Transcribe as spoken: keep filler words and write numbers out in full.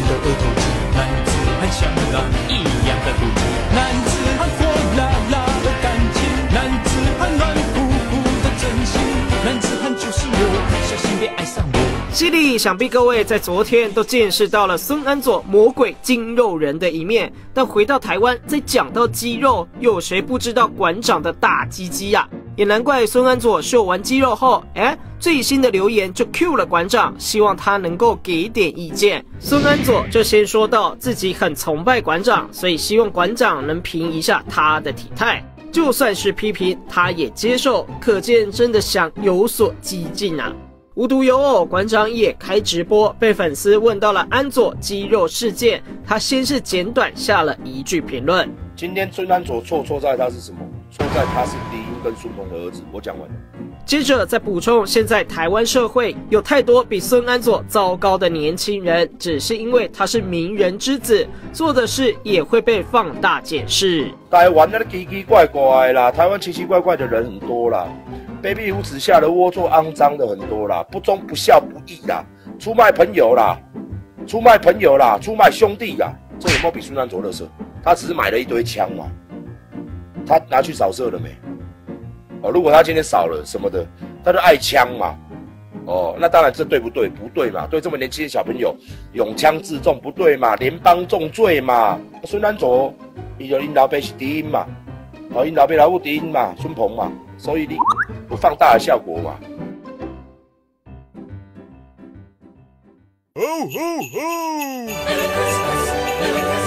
的额头肌，男子汉像狼一样的毒，男子汉火辣辣的感情，男子汉软乎乎的真心，男子汉就是我，小心别爱上我。 犀利，想必各位在昨天都见识到了孙安佐魔鬼筋肉人的一面，但回到台湾，再讲到肌肉，有谁不知道馆长的大鸡鸡呀、啊？也难怪孙安佐秀完肌肉后，哎，最新的留言就 Q 了馆长，希望他能够给点意见。孙安佐就先说到自己很崇拜馆长，所以希望馆长能评一下他的体态，就算是批评他也接受，可见真的想有所激进啊。无独有偶，馆长也开直播，被粉丝问到了安佐肌肉事件，他先是简短下了一句评论： 今天孙安佐错错在他是什么？错在他是李英跟孙鹏的儿子。我讲完了。 接着再补充，现在台湾社会有太多比孙安佐糟糕的年轻人，只是因为他是名人之子，做的事也会被放大检视。 台湾那个奇奇怪怪啦，台湾奇奇怪怪的人很多啦，卑鄙无耻下的龌龊肮脏的很多啦，不忠不孝不义啦，出卖朋友啦，出卖朋友啦，出卖兄弟啦，这有没有比孙安佐垃圾？他只是买了一堆枪嘛，他拿去扫射了没？哦，如果他今天少了什么的，他就爱枪嘛。哦，那当然这对不对？不对嘛，对这么年轻的小朋友拥枪自重不对嘛，联邦重罪嘛。孙安佐，伊就因老爸是敌因嘛，哦，因老爸老母敌因嘛，孙鹏嘛，所以你有放大的效果嘛。 Ho ho ho! Merry Christmas, Merry Christmas.